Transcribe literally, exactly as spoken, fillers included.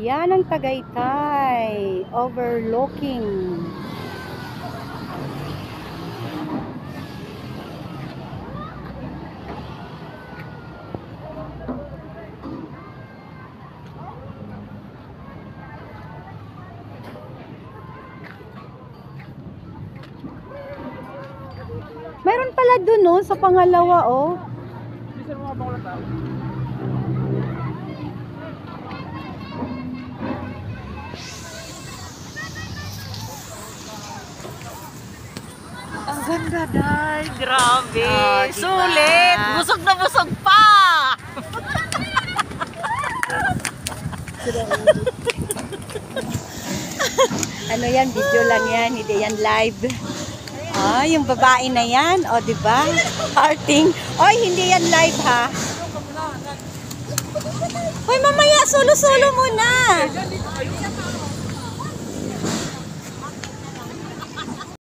Yan ang Tagaytay. Overlooking. Meron pala dun, no? Sa pangalawa, oh. Ang ganda, Day. Grabe. Oh, diba? Sulit. Busog na busog pa. Ano yan? Video lang yan. Hindi yan live. Ah, yung babae na yan. O, diba? Hearting. Oy, hindi yan live, ha? Hoy, mamaya. Solo-solo muna.